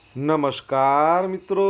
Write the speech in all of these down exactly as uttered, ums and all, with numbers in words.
નમસ્કાર મિત્રો,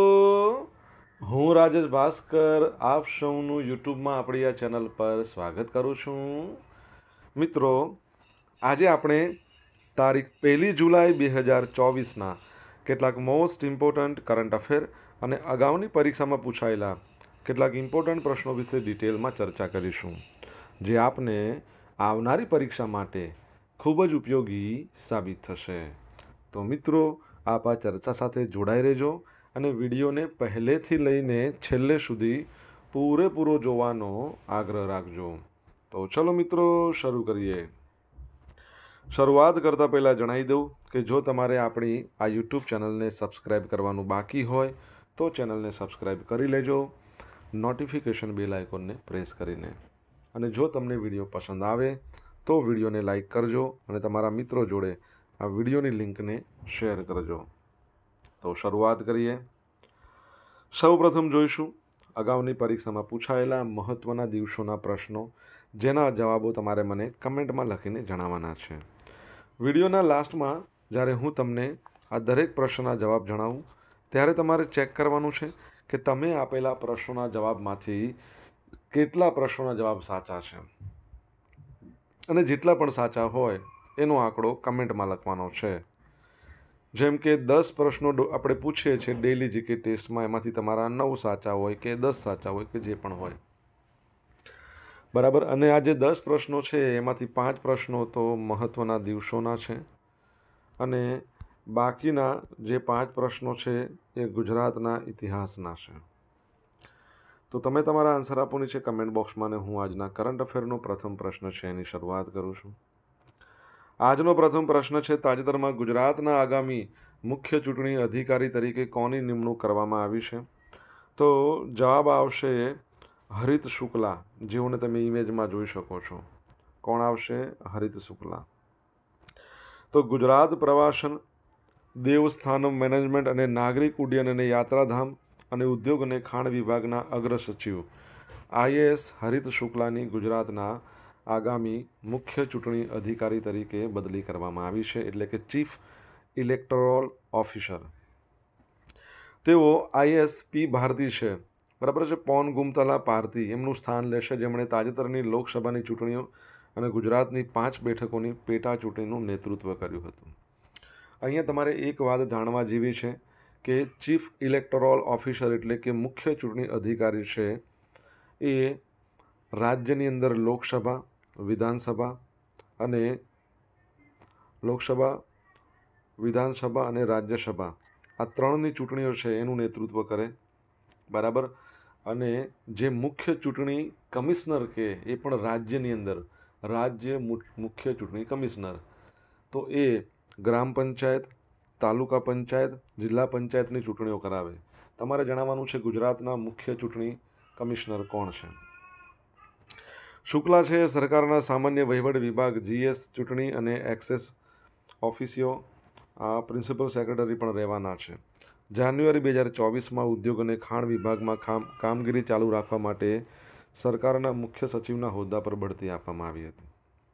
હું રાજેશ ભાસ્કર આપ સૌનું યુટ્યુબમાં આપણી આ ચેનલ પર સ્વાગત કરું છું. મિત્રો, આજે આપણે તારીખ પહેલી જુલાઈ બે હજાર ચોવીસના કેટલાક મોસ્ટ ઇમ્પોર્ટન્ટ કરંટ અફેર અને અગાઉની પરીક્ષામાં પૂછાયેલા કેટલાક ઇમ્પોર્ટન્ટ પ્રશ્નો વિશે ડિટેલમાં ચર્ચા કરીશું, જે આપને આવનારી પરીક્ષા માટે ખૂબ જ ઉપયોગી સાબિત થશે. તો મિત્રો, આપ આ ચર્ચા સાથે જોડાઈ રહેજો અને વિડીયોને પહેલેથી લઈને છેલ્લે સુધી પૂરેપૂરો જોવાનો આગ્રહ રાખજો. તો ચલો મિત્રો, શરૂ કરીએ. શરૂઆત કરતાં પહેલાં જણાવી દઉં કે જો તમારે આપણી આ યુટ્યુબ ચેનલને સબસ્ક્રાઈબ કરવાનું બાકી હોય તો ચેનલને સબસ્ક્રાઈબ કરી લેજો, નોટિફિકેશન બેલ આઇકોનને પ્રેસ કરીને. અને જો તમને વિડીયો પસંદ આવે તો વિડીયોને લાઈક કરજો અને તમારા મિત્રો જોડે આ વિડીયોની લિંકને શેર કરજો. તો શરૂઆત કરીએ. સૌપ્રથમ જોઈશું અગાઉની પરીક્ષામાં પૂછાયેલા મહત્ત્વના દિવસોના પ્રશ્નો, જેના જવાબો તમારે મને કમેન્ટમાં લખીને જણાવવાના છે. વિડીયોના લાસ્ટમાં જ્યારે હું તમને આ દરેક પ્રશ્નના જવાબ જણાવું ત્યારે તમારે ચેક કરવાનું છે કે તમે આપેલા પ્રશ્નોના જવાબમાંથી કેટલા પ્રશ્નોના જવાબ સાચા છે, અને જેટલા પણ સાચા હોય એનો આંકડો કમેન્ટમાં લખવાનો છે. જેમ કે દસ પ્રશ્નો આપણે પૂછીએ છીએ ડેઇલી જીકે ટેસ્ટમાં, એમાંથી તમારા નવ સાચા હોય કે દસ સાચા હોય કે જે પણ હોય, બરાબર. અને આ જે દસ પ્રશ્નો છે એમાંથી પાંચ પ્રશ્નો તો મહત્ત્વના દિવસોના છે અને બાકીના જે પાંચ પ્રશ્નો છે એ ગુજરાતના ઇતિહાસના છે. તો તમે તમારા આન્સર આપો નીચે કમેન્ટ બોક્સમાં, અને હું આજના કરંટ અફેરનો પ્રથમ પ્રશ્ન છે એની શરૂઆત કરું છું. આજનો પ્રથમ પ્રશ્ન છે, તાજેતરમાં ગુજરાતના આગામી મુખ્ય ચૂંટણી અધિકારી તરીકે કોની નિમણૂક કરવામાં આવી છે? તો જવાબ આવશે હરિત શુક્લા, જેઓને તમે ઇમેજમાં જોઈ શકો છો. કોણ આવશે? હરિત શુક્લા. તો ગુજરાત પ્રવાસન, દેવસ્થાનમ મેનેજમેન્ટ અને નાગરિક ઉડ્ડયન અને યાત્રાધામ અને ઉદ્યોગ અને ખાણ વિભાગના અગ્ર સચિવ આઈએએસ હરિત શુક્લાની ગુજરાતના આગામી મુખ્ય ચૂંટણી અધિકારી તરીકે બદલી કરવામાં આવી છે, એટલે કે ચીફ ઇલેક્ટોરલ ઓફિસર. તેઓ આઈએએસ પી ભારતી છે, બરાબર છે. પૌન ગુમતલા ભારતી એમનું સ્થાન લેશે, જેમણે તાજેતરની લોકસભાની ચૂંટણીઓ અને ગુજરાતની પાંચ બેઠકોની પેટા ચૂંટણીનું નેતૃત્વ કર્યું હતું. અહીંયા તમારે એક વાત જાણવા જેવી છે કે ચીફ ઇલેક્ટોરલ ઓફિસર એટલે કે મુખ્ય ચૂંટણી અધિકારી છે એ રાજ્યની અંદર લોકસભા, વિધાનસભા અને લોકસભા, વિધાનસભા અને રાજ્યસભા આ ત્રણની ચૂંટણીઓ છે એનું નેતૃત્વ કરે, બરાબર. અને જે મુખ્ય ચૂંટણી કમિશનર કે એ પણ રાજ્યની અંદર રાજ્ય મુખ્ય ચૂંટણી કમિશનર, તો એ ગ્રામ પંચાયત, તાલુકા પંચાયત, જિલ્લા પંચાયતની ચૂંટણીઓ કરાવે. તમારે જણાવવાનું છે ગુજરાતના મુખ્ય ચૂંટણી કમિશનર કોણ છે. શુક્લા છે સરકારના સામાન્ય વહીવટ વિભાગ, જીએસ, ચૂંટણી અને એક્સેસ ઓફિસિયો પ્રિન્સિપલ સેક્રેટરી પણ રહેવાના છે. જાન્યુઆરી બે હજાર ચોવીસમાં ઉદ્યોગ અને ખાણ વિભાગમાં કામ કામગીરી ચાલુ રાખવા માટે સરકારના મુખ્ય સચિવના હોદ્દા પર બઢતી આપવામાં આવી હતી.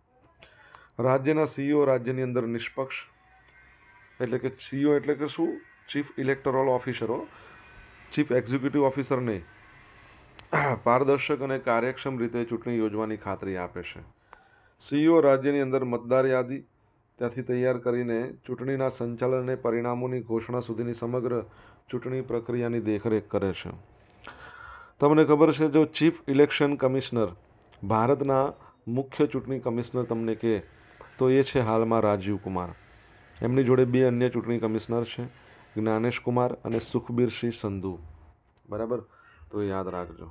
રાજ્યના સીઈઓ રાજ્યની અંદર નિષ્પક્ષ, એટલે કે સીઈઓ એટલે કે શું? ચીફ ઇલેક્ટોરલ ઓફિસરો, ચીફ એક્ઝિક્યુટિવ ઓફિસર નહીં, પારદર્શક અને કાર્યક્ષમ રીતે ચૂંટણી યોજવાની ખાતરી આપે છે. સીઈઓ રાજ્યની અંદર મતદાર યાદી ત્યાંથી તૈયાર કરીને ચૂંટણીના સંચાલન અને પરિણામોની ઘોષણા સુધીની સમગ્ર ચૂંટણી પ્રક્રિયાની દેખરેખ કરે છે. તમને ખબર છે, જો ચીફ ઇલેક્શન કમિશનર ભારતના મુખ્ય ચૂંટણી કમિશનર તમને કહે તો એ છે હાલમાં રાજીવ કુમાર. એમની જોડે બે અન્ય ચૂંટણી કમિશનર છે, જ્ઞાનેશ કુમાર અને સુખબીરસિંહ સંધુ, બરાબર. તો એ યાદ રાખજો.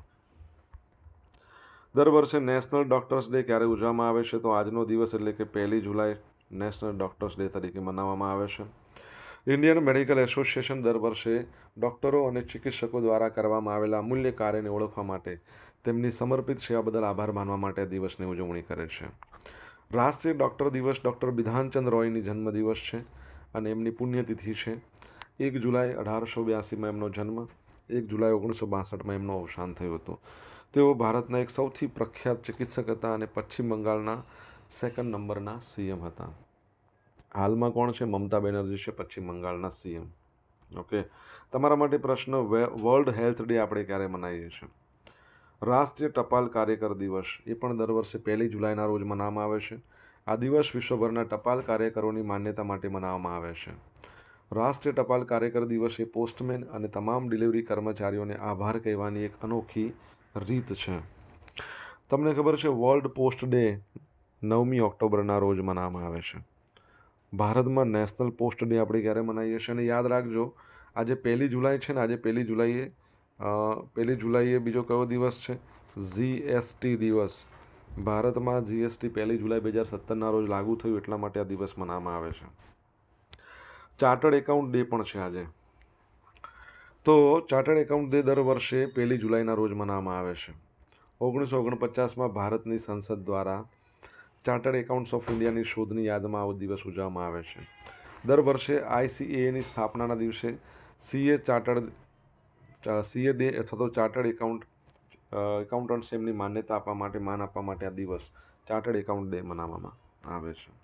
દર વર્ષે નેશનલ ડૉક્ટર્સ ડે ક્યારે ઉજવવામાં આવે છે? તો આજનો દિવસ એટલે કે પહેલી જુલાઈ નેશનલ ડૉક્ટર્સ ડે તરીકે મનાવવામાં આવે છે. ઇન્ડિયન મેડિકલ એસોસિએશન દર વર્ષે ડૉક્ટરો અને ચિકિત્સકો દ્વારા કરવામાં આવેલા અમૂલ્ય કાર્યને ઓળખવા માટે તેમની સમર્પિત સેવા બદલ આભાર માનવા માટે આ દિવસની ઉજવણી કરે છે. રાષ્ટ્રીય ડૉક્ટર દિવસ ડૉક્ટર બિધાનચંદ રોયની જન્મદિવસ છે અને એમની પુણ્યતિથિ છે. એક જુલાઈ અઢારસો બ્યાસીમાં એમનો જન્મ, એક જુલાઈ ઓગણીસો બાસઠમાં એમનું અવસાન થયું હતું. તેઓ ભારતના એક સૌથી પ્રખ્યાત ચિકિત્સક હતા અને પશ્ચિમ બંગાળના સેકન્ડ નંબરના સીએમ હતા. હાલમાં કોણ છે? મમતા બેનર્જી છે પશ્ચિમ બંગાળના સીએમ. ઓકે, તમારા માટે પ્રશ્ન, વર્લ્ડ હેલ્થ ડે આપણે ક્યારે મનાવીએ છીએ? રાષ્ટ્રીય ટપાલ કાર્યકર દિવસ એ પણ દર વર્ષે પહેલી જુલાઈના રોજ મનાવવામાં આવે છે. આ દિવસ વિશ્વભરના ટપાલ કાર્યકરોની માન્યતા માટે મનાવવામાં આવે છે. રાષ્ટ્રીય ટપાલ કાર્યકર દિવસ એ પોસ્ટમેન અને તમામ ડિલિવરી કર્મચારીઓને આભાર કહેવાની એક અનોખી રીત છે. તમને ખબર છે વર્લ્ડ પોસ્ટ ડે નવમી ઓક્ટોબરના રોજ મનાવવામાં આવે છે. ભારતમાં નેશનલ પોસ્ટ ડે આપણે ક્યારે મનાવીએ છીએ? અને યાદ રાખજો, આજે પહેલી જુલાઈ છે ને, આજે પહેલી જુલાઈએ પહેલી જુલાઈએ બીજો કયો દિવસ છે? જીએસટી દિવસ. ભારતમાં જીએસટી પહેલી જુલાઈ બે હજાર સત્તરના રોજ લાગુ થયું, એટલા માટે આ દિવસ મનાવવામાં આવે છે. ચાર્ટર્ડ એકાઉન્ટ ડે પણ છે આજે. તો ચાર્ટર્ડ એકાઉન્ટ ડે દર વર્ષે પહેલી જુલાઈના રોજ મનાવવામાં આવે છે. ઓગણીસો ઓગણપચાસમાં ભારતની સંસદ દ્વારા ચાર્ટર્ડ એકાઉન્ટ્સ ઓફ ઇન્ડિયાની શોધની યાદમાં આવો દિવસ ઉજવવામાં આવે છે. દર વર્ષે આઈસીએની સ્થાપનાના દિવસે સીએ ચાર્ટર્ડ સીએ ડે અથવા તો ચાર્ટર્ડ એકાઉન્ટ એકાઉન્ટન્ટ્સ એમની માન્યતા આપવા માટે, માન આપવા માટે આ દિવસ ચાર્ટર્ડ એકાઉન્ટ ડે મનાવવામાં આવે છે.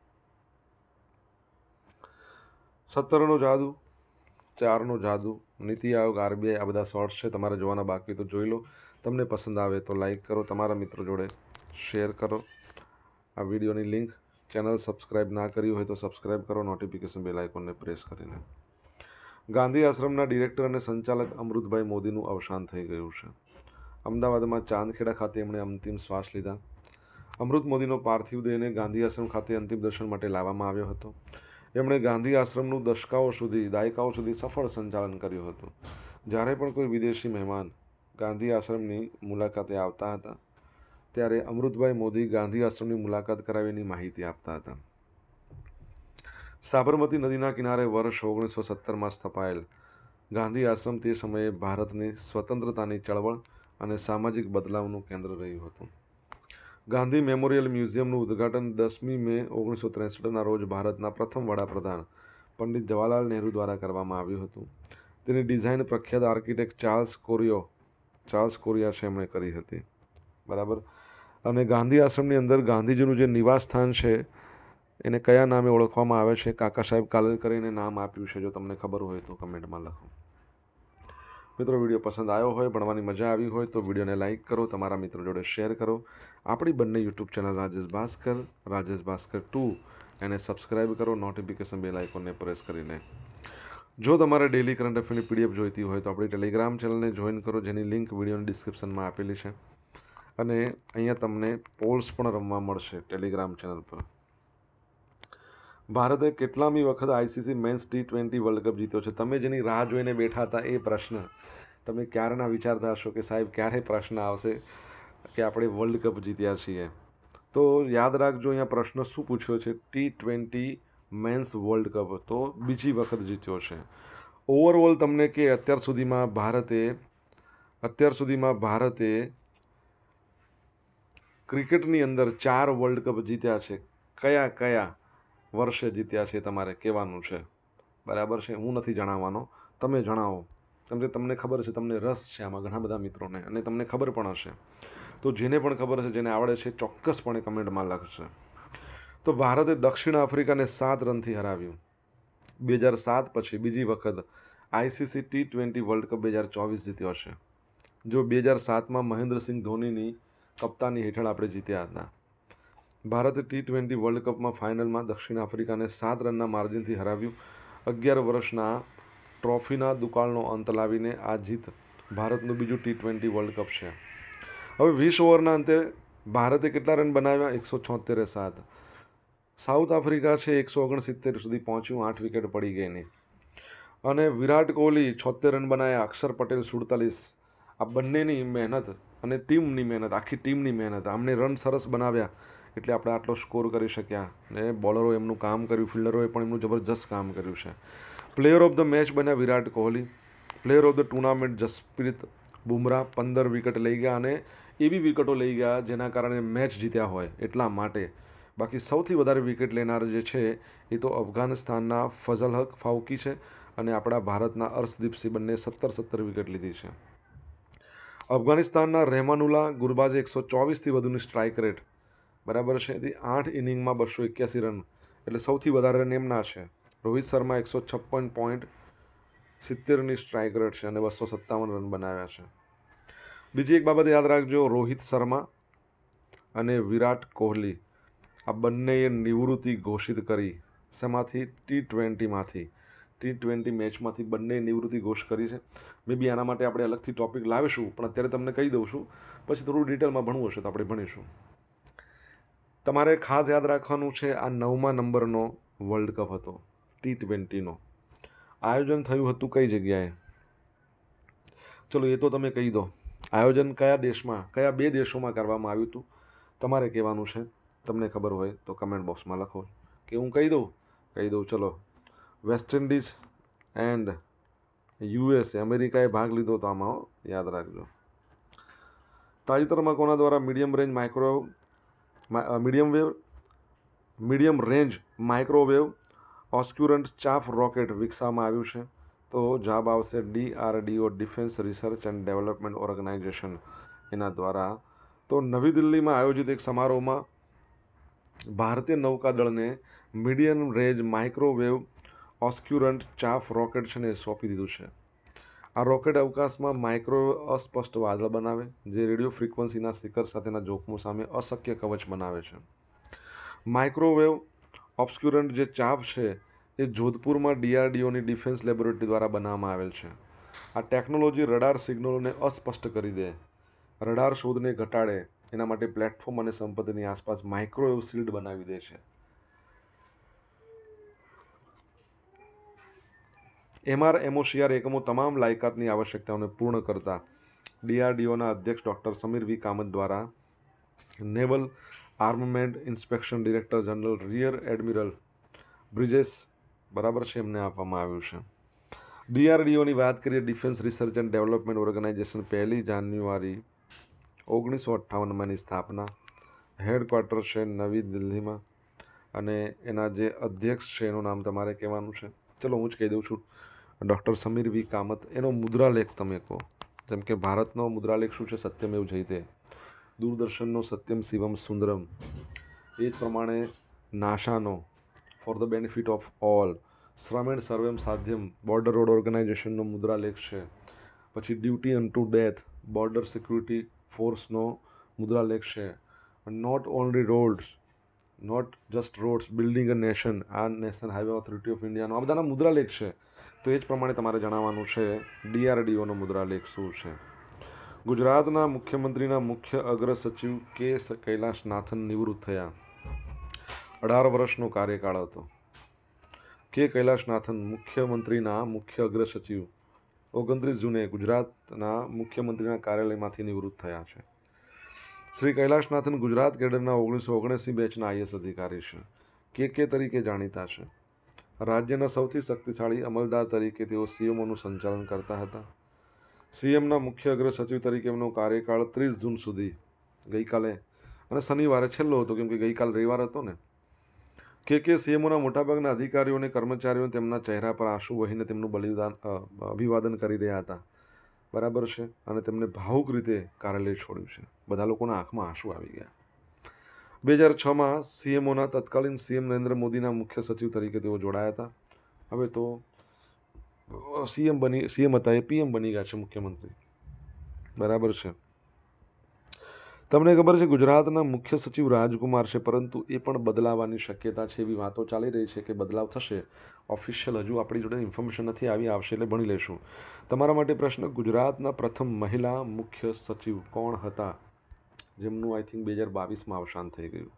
સત્તરનો જાદુ, ચારનો જાદુ, નીતિ આયોગ, આરબીઆઈ, આ બધા શોર્ટ્સ છે, તમારે જોવાના બાકી તો જોઈ લો. તમને પસંદ આવે તો લાઈક કરો, તમારા મિત્રો જોડે શેર કરો. આ વિડીયોની લિંક, ચેનલ સબસ્ક્રાઈબ ના કરી હોય તો સબસ્ક્રાઈબ કરો, નોટિફિકેશન બેલ આઇકોનને પ્રેસ કરીને. ગાંધી આશ્રમના ડિરેક્ટર અને સંચાલક અમૃતભાઈ મોદીનું અવસાન થઈ ગયું છે. અમદાવાદમાં ચાંદખેડા ખાતે એમણે અંતિમ શ્વાસ લીધા. અમૃત મોદીનો પાર્થિવ દેહને ગાંધી આશ્રમ ખાતે અંતિમ દર્શન માટે લાવવામાં આવ્યો હતો. એમણે ગાંધી આશ્રમનું દશકાઓ સુધી દાયકાઓ સુધી સફળ સંચાલન કર્યું હતું. જ્યારે પણ કોઈ વિદેશી મહેમાન ગાંધી આશ્રમની મુલાકાતે આવતા હતા ત્યારે અમૃતભાઈ મોદી ગાંધી આશ્રમની મુલાકાત કરાવીની માહિતી આપતા હતા. સાબરમતી નદીના કિનારે વર્ષ ઓગણીસો સત્તરમાં સ્થપાયેલ ગાંધી આશ્રમ તે સમયે ભારતની સ્વતંત્રતાની ચળવળ અને સામાજિક બદલાવનું કેન્દ્ર રહ્યું હતું. ગાંધી મેમોરિયલ મ્યુઝિયમનું ઉદ્ઘાટન દસમી મે ઓગણીસો ત્રેસઠના રોજ ભારતના પ્રથમ વડાપ્રધાન પંડિત જવાહરલાલ નહેરુ દ્વારા કરવામાં આવ્યું હતું. તેની ડિઝાઇન પ્રખ્યાત આર્કિટેક્ટ ચાર્લ્સ કોરિયો ચાર્લ્સ કોરિયા છે એમણે કરી હતી. બરાબર. અને ગાંધી આશ્રમની અંદર ગાંધીજીનું જે નિવાસ સ્થાન છે એને કયા નામે ઓળખવામાં આવે છે? કાકા સાહેબ કાલેલકરે નામ આપ્યું છે. જો તમને ખબર હોય તો કમેન્ટમાં લખો. મિત્રો, વિડીયો પસંદ આવ્યો હોય, ભણવાની મજા આવી હોય તો વિડીયોને લાઇક કરો, તમારા મિત્રો જોડે શેર કરો. આપણી બંને YouTube channel Rajesh Bhaskar, Rajesh Bhaskar two એને સબસ્ક્રાઈબ કરો, નોટિફિકેશન બેલ આઇકોનને પ્રેસ કરીને. જો તમારે ડેલી કરંટ અફેરની પીડીએફ જોઈતી હોય તો આપણી ટેલિગ્રામ ચેનલને જોઈન કરો, જેની લિંક વિડીયોની ડિસ્ક્રિપ્શનમાં આપેલી છે. અને અહીંયા તમને પોલ્સ પણ રમવા મળશે ટેલિગ્રામ ચેનલ પર. ભારતે કેટલામી વખત ICC men's T twenty world cup જીત્યો છે? તમે જેની રાહ જોઈને બેઠા હતા એ પ્રશ્ન તમે ક્યારના વિચારતા હશો કે સાહેબ ક્યારે પ્રશ્ન આવશે કે આપણે વર્લ્ડ કપ જીત્યા છીએ. તો યાદ રાખજો, અહીંયા પ્રશ્ન શું પૂછ્યો છે? T twenty men's world cup તો બીજી વખત જીત્યો છે. ઓવરઓલ તમને કે અત્યાર સુધીમાં ભારતે અત્યાર સુધીમાં ભારતે ક્રિકેટની અંદર ચાર વર્લ્ડ કપ જીત્યા છે. કયા કયા વર્ષે જીત્યા છે તમારે કહેવાનું છે. બરાબર છે? હું નથી જણાવવાનો, તમે જણાવો. કેમ કે તમને ખબર છે, તમને રસ છે આમાં ઘણા બધા મિત્રોને, અને તમને ખબર પણ હશે. તો જેને પણ ખબર છે, જેને આવડે છે, ચોક્કસપણે કમેન્ટમાં લખશે. તો ભારતે દક્ષિણ આફ્રિકાને સાત રનથી હરાવ્યું. બે હજાર સાત પછી બીજી વખત ICC T twenty world cup બે હજાર ચોવીસ જીત્યો છે. જો બે હજાર સાતમાં મહેન્દ્રસિંહ ધોનીની કપ્તાની હેઠળ આપણે જીત્યા હતા. ભારતે ટી ટ્વેન્ટી વર્લ્ડ કપમાં ફાઇનલમાં દક્ષિણ આફ્રિકાને સાત રનના માર્જિનથી હરાવ્યું. અગિયાર વર્ષના ટ્રોફીના દુકાળનો અંત લાવીને આ જીત ભારતનું બીજું ટી ટ્વેન્ટી વર્લ્ડ કપ છે. હવે વીસ ઓવરના અંતે ભારતે કેટલા રન બનાવ્યા? એકસો છોતેરે સાત. સાઉથ આફ્રિકા છે એકસો ઓગણસિત્તેર સુધી પહોંચ્યું, આઠ વિકેટ પડી ગઈ નહીં. અને વિરાટ કોહલી છોતેર રન બનાવ્યા, અક્ષર પટેલ સુડતાલીસ. આ બંનેની મહેનત અને ટીમની મહેનત, આખી ટીમની મહેનત, આમને રન સરસ બનાવ્યા એટલે આપણે આટલો સ્કોર કરી શક્યા. ને બોલરો એમનું કામ કર્યું, ફિલ્ડરોએ પણ એમનું જબરજસ્ત કામ કર્યું છે. પ્લેયર ઓફ ધ મેચ બન્યા Virat Kohli. Player of the tournament Jasprit Bumrah, પંદર વિકેટ લઈ ગયા અને એવી વિકેટો લઈ ગયા જેના કારણે મેચ જીત્યા હોય એટલા માટે. બાકી સૌથી વધારે વિકેટ લેનાર જે છે એ તો અફઘાનિસ્તાનના ફઝલ હક ફાઉકી છે અને આપણા ભારતના અર્શદીપસિંહ, બંને સત્તર સત્તર વિકેટ લીધી છે. અફઘાનિસ્તાનના રહેમાનુલ્લા ગુરબાઝે એકસો ચોવીસથી વધુની સ્ટ્રાઇક રેટ, બરાબર છે. એથી આઠ ઇનિંગમાં બસો એક્યાસી રન, એટલે સૌથી વધારે રન એમના છે. રોહિત શર્મા એકસો છપ્પન પોઈન્ટ સિત્તેરની સ્ટ્રાઇક રેટ છે અને બસો સત્તાવન રન બનાવ્યા છે. બીજી એક બાબત યાદ રાખજો, રોહિત શર્મા અને વિરાટ કોહલી આ બંનેએ નિવૃત્તિ ઘોષિત કરી. શેમાંથી? ટી ટ્વેન્ટીમાંથી. ટી ટ્વેન્ટી મેચમાંથી બંને નિવૃત્તિ ઘોષિત કરી છે. મે બી આના માટે આપણે અલગથી ટોપિક લાવીશું, પણ અત્યારે તમને કહી દઉં છું, પછી થોડું ડિટેલમાં ભણવું હશે તો આપણે ભણીશું. તમારે ખાસ યાદ રાખવાનું છે, આ નવમા નંબરનો વર્લ્ડ કપ હતો ટી ટ્વેન્ટીનો. આયોજન થયું હતું કઈ જગ્યાએ? ચલો એ તો તમે કહી દો. આયોજન કયા દેશમાં, કયા બે દેશોમાં કરવામાં આવ્યું હતું તમારે કહેવાનું છે. તમને ખબર હોય તો કમેન્ટ બોક્સમાં લખો કે હું કહી દઉં. કહી દઉં ચલો. વેસ્ટ ઇન્ડિઝ એન્ડ યુએસએ, અમેરિકાએ ભાગ લીધો તો આમાં યાદ રાખજો. તાજેતરમાં કોના દ્વારા medium range micro medium wave medium range microwave obscurant chaff rocket વિકસાવવામાં આવ્યું છે? તો જવાબ આવશે DRDO, defence research and development organisation, એના દ્વારા. તો નવી દિલ્હીમાં આયોજિત એક સમારોહમાં ભારતીય નૌકાદળને medium range microwave obscurant chaff rocket છે ને સોંપી દીધું છે. આ રોકેટ અવકાશમાં માઇક્રો અસ્પષ્ટ વાદળ બનાવે, જે રેડિયો ફ્રીક્વન્સીના શિખર સાથેના જોખમો સામે અશક્ય કવચ બનાવે છે. માઇક્રોવેવ ઓબ્સ્ક્યુરન્ટ જે ચાફ છે એ જોધપુરમાં ડીઆરડીઓની ડિફેન્સ લેબોરેટરી દ્વારા બનાવવામાં આવેલ છે. આ ટેકનોલોજી રડાર સિગ્નલોને અસ્પષ્ટ કરી દે, રડાર શોધને ઘટાડે, એના માટે પ્લેટફોર્મ અને સંપત્તિની આસપાસ માઇક્રોવેવ શિલ્ડ બનાવી દે છે. એમઆર એમઓસીઆર એકમો તમામ લાયકાતની આવશ્યકતાઓને પૂર્ણ કરતા ડીઆરડીઓના અધ્યક્ષ ડૉક્ટર સમીર વી કામત દ્વારા naval armament inspection director general rear admiral Brijesh બરાબર છે એમને આપવામાં આવ્યું છે. ડીઆરડીઓની વાત કરીએ, defence research and development organisation પહેલી જાન્યુઆરી ઓગણીસો અઠ્ઠાવનમાંની સ્થાપના. હેડક્વાર્ટર છે નવી દિલ્હીમાં અને એના જે અધ્યક્ષ છે એનું નામ તમારે કહેવાનું છે. ચલો હું જ કહી દઉં છું, ડૉક્ટર સમીર વી કામત. એનો મુદ્રાલેખ તમે કહો, જેમ કે ભારતનો મુદ્રાલેખ શું છે? સત્યમેવ જયતે. દૂરદર્શનનો સત્યમ શિવમ સુંદરમ. એ જ પ્રમાણે નાસાનો for the benefit of all, શ્રમેણ સર્વેમ સાધ્યમ બોર્ડર રોડ ઓર્ગેનાઇઝેશનનો મુદ્રાલેખ છે. પછી duty unto death border security ફોર્સનો મુદ્રાલેખ છે. Not only roads, not just roads, building a nation, આ નેશનલ હાઈવે ઓથોરિટી ઓફ ઇન્ડિયાનો, આ બધાના મુદ્રાલેખ છે. તો એ જ પ્રમાણે તમારે જણાવવાનું છે ડીઆરડીઓનો મુદ્રાલેખ શું છે. ગુજરાતના મુખ્યમંત્રીના મુખ્ય અગ્ર સચિવ કે કૈલાશનાથન નિવૃત્ત થયા. અઢાર વર્ષનો કાર્યકાળ હતો. કે કૈલાશનાથન મુખ્યમંત્રીના મુખ્ય અગ્ર સચિવ ઓગણત્રીસ જૂને ગુજરાતના મુખ્યમંત્રીના કાર્યાલયમાંથી નિવૃત્ત થયા છે. શ્રી કૈલાશનાથન ગુજરાત કેડરના ઓગણીસો ઓગણસી બેચના આઈએસ અધિકારી છે. કે કે તરીકે જાણીતા છે. રાજ્યના સૌથી શક્તિશાળી અમલદાર તરીકે તેઓ સીએમઓનું સંચાલન કરતા હતા. સીએમના મુખ્ય અગ્ર સચિવ તરીકે એમનો કાર્યકાળ ત્રીસ જૂન સુધી, ગઈકાલે અને શનિવારે છેલ્લો હતો, કેમ કે ગઈકાલ રવિવાર હતો ને. કે કે સીએમઓના મોટાભાગના અધિકારીઓ અને કર્મચારીઓ તેમના ચહેરા પર આંસુ વહીને તેમનું બલિદાન અભિવાદન કરી રહ્યા હતા. બરાબર છે. અને તેમને ભાવુક રીતે કાર્યાલય છોડ્યું છે. બધા લોકોના આંખમાં આંસુ આવી ગયા. બે હજાર છમાં સીએમઓના તત્કાલીન સીએમ નરેન્દ્ર મોદીના મુખ્ય સચિવ તરીકે તેઓ જોડાયા હતા. હવે તો સીએમ બની સીએમ હતા એ પીએમ બની ગયા છે, મુખ્યમંત્રી. બરાબર છે. તમને ખબર છે ગુજરાતના મુખ્ય સચિવ રાજકુમાર છે, પરંતુ એ પણ બદલાવાની શક્યતા છે. એવી વાતો ચાલી રહી છે કે બદલાવ થશે. ઓફિશિયલ હજુ આપણી જોડે ઇન્ફોર્મેશન નથી આવી, આવશે એટલે ભણી લઈશું. તમારા માટે પ્રશ્ન, ગુજરાતના પ્રથમ મહિલા મુખ્ય સચિવ કોણ હતા, જેમનું આઈ થિંક બે હજાર બાવીસમાં અવસાન થઈ ગયું.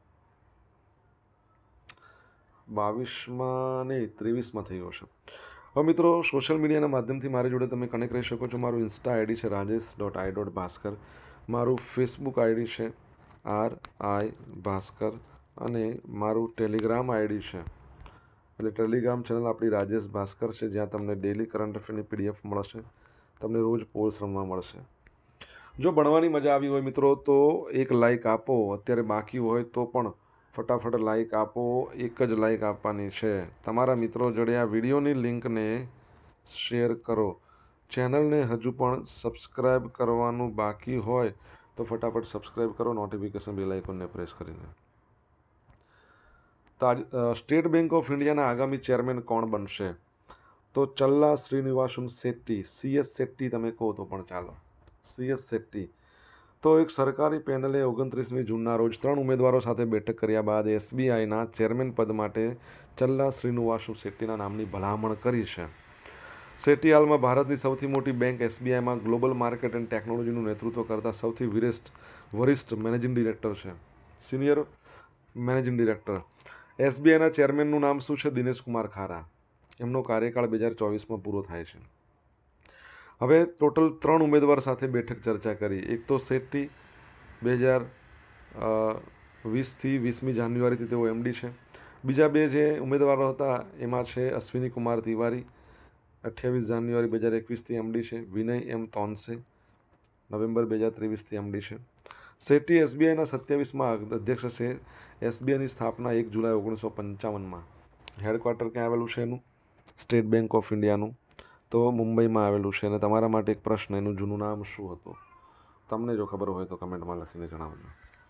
બાવીસમાં નહીં, ત્રેવીસમાં થયું હશે. હવે મિત્રો, સોશિયલ મીડિયાના માધ્યમથી મારી જોડે તમે કનેક્ટ રહી શકો છો. મારું ઇન્સ્ટા આઈડી છે Rajesh dot I dot Bhaskar. મારું ફેસબુક આઈડી છે આર આઈ ભાસ્કર અને મારું ટેલિગ્રામ આઈડી છે, એટલે ટેલિગ્રામ ચેનલ આપણી રાજેશ ભાસ્કર છે, જ્યાં તમને ડેલી કરંટ અફેરની પીડીએફ મળશે, તમને રોજ પોલ્સ રમવા મળશે. જો ભણવાની મજા આવી હોય મિત્રો તો એક લાઇક આપો. અત્યારે બાકી હોય તો પણ ફટાફટ લાઇક આપો. એક જ લાઇક આપવાની છે. તમારા મિત્રો જોડે આ વિડીયોની લિંકને શેર કરો. ચેનલને હજુ પણ સબસ્ક્રાઈબ કરવાનું બાકી હોય તો ફટાફટ સબસ્ક્રાઈબ કરો, નોટિફિકેશન બેલ આઇકોનને પ્રેસ કરીને. સ્ટેટ બેંક ઓફ ઇન્ડિયાના આગામી ચેરમેન કોણ બનશે? તો ચલ્લા શ્રીનિવાસમ શેટ્ટી, સી એસ શેટ્ટી તમે કહો તો પણ ચાલો, સી એસ શેટ્ટી. તો એક સરકારી પેનલે ઓગણત્રીસમી જૂનના રોજ ત્રણ ઉમેદવારો સાથે બેઠક કર્યા બાદ એસબીઆઈના ચેરમેન પદ માટે ચલ્લા શ્રીનિવાસુ શેટ્ટીના નામની ભલામણ કરી છે. શેટ્ટી હાલમાં ભારતની સૌથી મોટી બેંક એસબીઆઈમાં ગ્લોબલ માર્કેટ એન્ડ ટેકનોલોજીનું નેતૃત્વ કરતા સૌથી વિરિષ્ઠ વરિષ્ઠ મેનેજિંગ ડિરેક્ટર છે, સિનિયર મેનેજિંગ ડિરેક્ટર. એસબીઆઈના ચેરમેનનું નામ શું છે? દિનેશ કુમાર ખારા. એમનો કાર્યકાળ બે હજાર ચોવીસમાં પૂરો થાય છે. હવે ટોટલ ત્રણ ઉમેદવાર સાથે બેઠક ચર્ચા કરી. એક તો શેટ્ટી બે હજાર વીસથી વીસમી જાન્યુઆરીથી તેઓ એમડી છે. બીજા બે જે ઉમેદવારો હતા એમાં છે અશ્વિની કુમાર તિવારી, અઠ્યાવીસ જાન્યુઆરી બે હજાર એકવીસથી એમડી છે. વિનય એમ તોન્સે નવેમ્બર બે હજાર ત્રેવીસથી એમડી છે. શેટ્ટી એસબીઆઈના સત્યાવીસમાં અધ્યક્ષ છે. એસબીઆઈની સ્થાપના એક જુલાઈ ઓગણીસો પંચાવનમાં. હેડક્વાર્ટર ક્યાં આવેલું છે એનું? સ્ટેટ બેંક ઓફ ઇન્ડિયાનું તો મુંબઈમાં આવેલું છે. અને તમારા માટે એક પ્રશ્ન, એનું જૂનું નામ શું હતું? તમને જો ખબર હોય તો કમેન્ટમાં લખીને જણાવજો.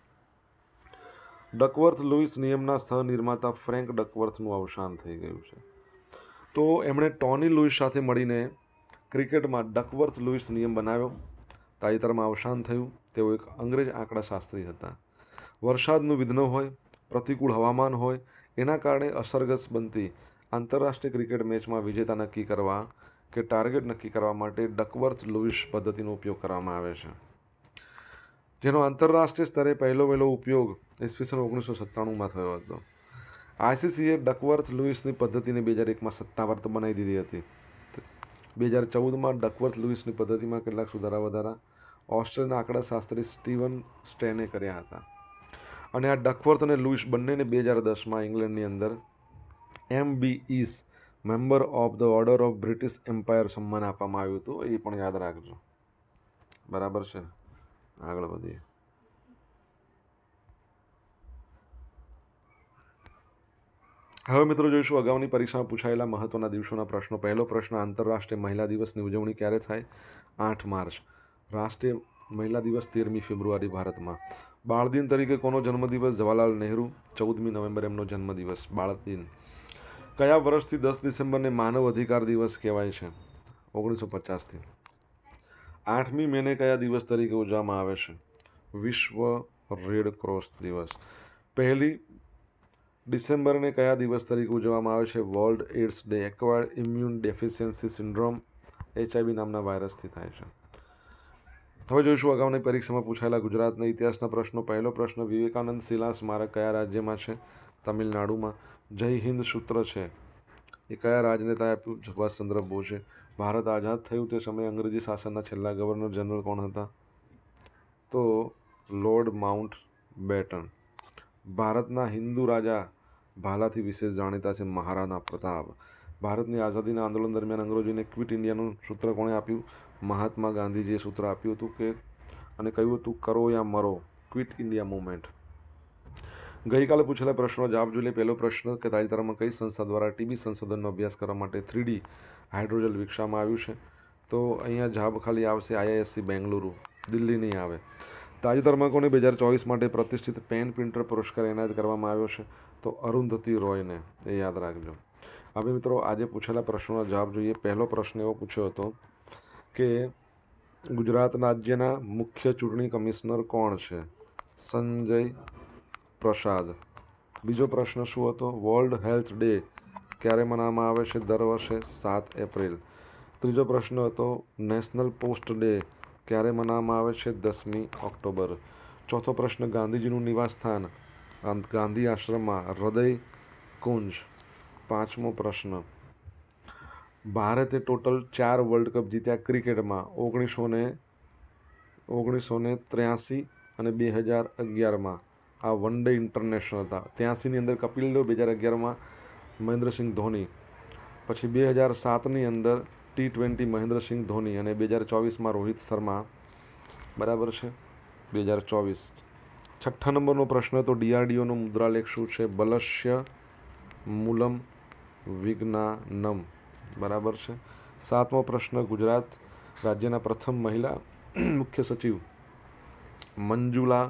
ડકવર્થ લુઈસ નિયમના સહનિર્માતા ફ્રેન્ક ડકવર્થનું અવસાન થઈ ગયું છે. તો એમણે ટોની લુઈસ સાથે મળીને ક્રિકેટમાં ડકવર્થ લુઈસ નિયમ બનાવ્યો. તાજેતરમાં અવસાન થયું. તેઓ એક અંગ્રેજ આંકડાશાસ્ત્રી હતા. વરસાદનું વિઘ્ન હોય, પ્રતિકૂળ હવામાન હોય, એના કારણે અસરગ્રસ્ત બનતી આંતરરાષ્ટ્રીય ક્રિકેટ મેચમાં વિજેતા નક્કી કરવા કે ટાર્ગેટ નક્કી કરવા માટે ડકવર્થ લુઈસ પદ્ધતિનો ઉપયોગ કરવામાં આવે છે, જેનો આંતરરાષ્ટ્રીય સ્તરે પહેલો વહેલો ઉપયોગ ઈસવીસન ઓગણીસો સત્તાણુંમાં થયો હતો. આઈસીસીએ ડકવર્થ લુઈસની પદ્ધતિને બે હજાર એકમાં સત્તાવાર બનાવી દીધી હતી. બે હજાર ચૌદમાં ડકવર્થ લુઈસની પદ્ધતિમાં કેટલાક સુધારા વધારા ઓસ્ટ્રેલિયાના આંકડાશાસ્ત્રી સ્ટીવન સ્ટેને કર્યા હતા. અને આ ડકવર્થ અને લુઈસ બંનેને બે હજાર દસમાં ઇંગ્લેન્ડની અંદર M B is member of the order of British empire સન્માન આપવામાં આવ્યું હતું. એ પણ યાદ રાખજો. બરાબર છે. આગળ વધીએ. હવે મિત્રો જોઈશું અગાઉની પરીક્ષામાં પૂછાયેલા મહત્વના દિવસોના પ્રશ્નો. પહેલો પ્રશ્ન, આંતરરાષ્ટ્રીય મહિલા દિવસની ઉજવણી ક્યારે થાય? આઠ માર્ચ. રાષ્ટ્રીય મહિલા દિવસ તેરમી ફેબ્રુઆરી ભારતમાં. બાળ દિન તરીકે કોનો જન્મદિવસ? જવાહરલાલ નહેરુ. ચૌદમી નવેમ્બર એમનો જન્મદિવસ, બાળ દિન. કયા વર્ષથી દસ ડિસેમ્બરને માનવ અધિકાર દિવસ કહેવાય છે? ઓગણીસો પચાસથી. આઠમી મેને કયા દિવસ તરીકે ઉજવવામાં આવે છે? વિશ્વ રેડ ક્રોસ દિવસ. પહેલી ડિસેમ્બરને કયા દિવસ તરીકે ઉજવવામાં આવે છે? World AIDS day. Acquired immune deficiency syndrome HIV નામના વાયરસથી થાય છે. હવે જોઈશું અગાઉની પરીક્ષામાં પૂછાયેલા ગુજરાતના ઇતિહાસના પ્રશ્નો. પહેલો પ્રશ્ન, વિવેકાનંદ શિલા સ્મારક કયા રાજ્યમાં છે? તમિલનાડુમાં. જય હિન્દ સૂત્ર છે એ કયા રાજનેતાએ આપ્યું? સુભાષચંદ્ર બોઝે. ભારત આઝાદ થયું તે સમયે અંગ્રેજી શાસનના છેલ્લા ગવર્નર જનરલ કોણ હતા? તો લોર્ડ માઉન્ટ બેટન. ભારતના હિન્દુ રાજા ભાલાથી વિશેષ જાણીતા છે મહારાણા પ્રતાપ. ભારતની આઝાદીના આંદોલન દરમિયાન અંગ્રેજોને ક્વિટ ઇન્ડિયાનું સૂત્ર કોણે આપ્યું? મહાત્મા ગાંધીજીએ સૂત્ર આપ્યું હતું કે અને કહ્યું હતું કરો યા મરો, ક્વિટ ઇન્ડિયા મુવમેન્ટ. ગઈકાલે પૂછેલા પ્રશ્નો જવાબ જોઈ લે. પહેલો પ્રશ્ન કે તાજેતરમાં કઈ સંસ્થા દ્વારા ટીબી સંશોધનનો અભ્યાસ કરવા માટે થ્રીડી હાઇડ્રોજેલ વિકસાવવામાં આવ્યું છે? તો અહીંયા જવાબ ખાલી આવશે આઈઆઈએસસી બેંગલુરુ, દિલ્હી નહીં આવે. તાજેતરમાં કોને બે હજાર ચોવીસ માટે પ્રતિષ્ઠિત પેન પ્રિન્ટર પુરસ્કાર એનાયત કરવામાં આવ્યો છે? તો અરુંધતી રોયને. એ યાદ રાખજો. હવે મિત્રો આજે પૂછેલા પ્રશ્નોના જવાબ જોઈએ. પહેલો પ્રશ્ન એવો પૂછ્યો હતો કે ગુજરાત રાજ્યના મુખ્ય ચૂંટણી કમિશનર કોણ છે? સંજય પ્રસાદ. બીજો પ્રશ્ન શું હતો? વર્લ્ડ હેલ્થ ડે ક્યારે મનાવવામાં આવે છે? દર વર્ષે સાત એપ્રિલ. ત્રીજો પ્રશ્ન હતો નેશનલ પોસ્ટ ડે ક્યારે મનાવવામાં આવે છે? દસમી ઓક્ટોબર. ચોથો પ્રશ્ન, ગાંધીજીનું નિવાસસ્થાન ગાંધી આશ્રમમાં હૃદય કુંજ. પાંચમો પ્રશ્ન, ભારતે ટોટલ ચાર વર્લ્ડ કપ જીત્યા ક્રિકેટમાં. ઓગણીસો ને ઓગણીસો ને ત્ર્યાસી અને બે હજાર અગિયારમાં આ વન ડે ઇન્ટરનેશનલ હતા. ત્યાસીની અંદર કપિલ દેવ, બે હજાર અગિયારમાં મહેન્દ્રસિંહ ધોની, પછી બે હજાર સાતની અંદર ટી ટ્વેન્ટી મહેન્દ્રસિંહ ધોની અને બે હજાર ચોવીસમાં રોહિત શર્મા. બરાબર છે. બે હજાર ચોવીસ. છઠ્ઠા નંબરનો પ્રશ્ન તો ડીઆરડીઓનો મુદ્રાલેખ શું છે? બલસ્ય મૂલમ વિજ્ઞાનમ. બરાબર છે. સાતમો પ્રશ્ન, ગુજરાત રાજ્યના પ્રથમ મહિલા મુખ્ય સચિવ મંજુલા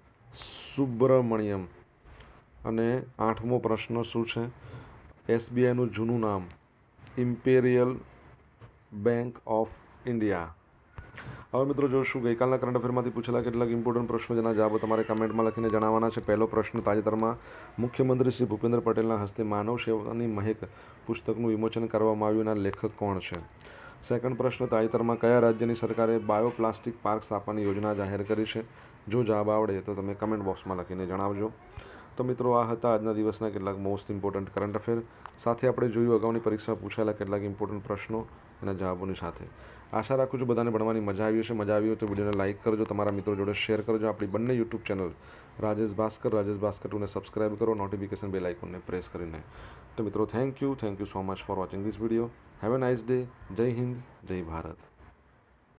સુબ્રમણ્યમ. અને આઠમો પ્રશ્ન શું છે? એસબીઆઈનું જૂનું નામ ઇમ્પેરિયલ બેંક ઓફ ઇન્ડિયા? હવે મિત્રો જોશું ગઈકાલના કરંટ અફેરમાંથી પૂછેલા કેટલાક ઇમ્પોર્ટન્ટ પ્રશ્નો જેના જવાબો તમારે કમેન્ટમાં લખીને જણાવવાના છે. પહેલો પ્રશ્ન, તાજેતરમાં મુખ્યમંત્રી શ્રી ભૂપેન્દ્ર પટેલના હસ્તે માનવ સેવાની મહેક પુસ્તકનું વિમોચન કરવામાં આવ્યું. એના લેખક કોણ છે? સેકન્ડ પ્રશ્ન, તાજેતરમાં કયા રાજ્યની સરકારે બાયોપ્લાસ્ટિક પાર્ક સ્થાપવાની યોજના જાહેર કરી છે? જો જવાબ આવડે તો તમે કમેન્ટ બોક્સમાં લખીને જણાવજો. તો મિત્રો આ હતા આજના દિવસના કેટલાક મોસ્ટ ઇમ્પોર્ટન્ટ કરંટ અફેર. સાથે આપણે જોયું અગાઉની પરીક્ષામાં પૂછાયેલા કેટલાક ઇમ્પોર્ટન્ટ પ્રશ્નો એના જવાબોની સાથે. આશા રાખું છું બધાને ભણવાની મજા આવી હશે. મજા આવી હોય તો વિડીયોને લાઇક કરજો, તમારા મિત્રો જોડે શેર કરજો. આપણી બંને યુટ્યુબ ચેનલ રાજેશ ભાસ્કર રાજેશ ભાસ્કર ટુને સબસ્ક્રાઇબ કરો, નોટિફિકેશન બેલ આઇકોનને પ્રેસ કરીને. તો મિત્રો thank you thank you so much for watching this video. Have a nice day. જય હિન્દ, જય ભારત.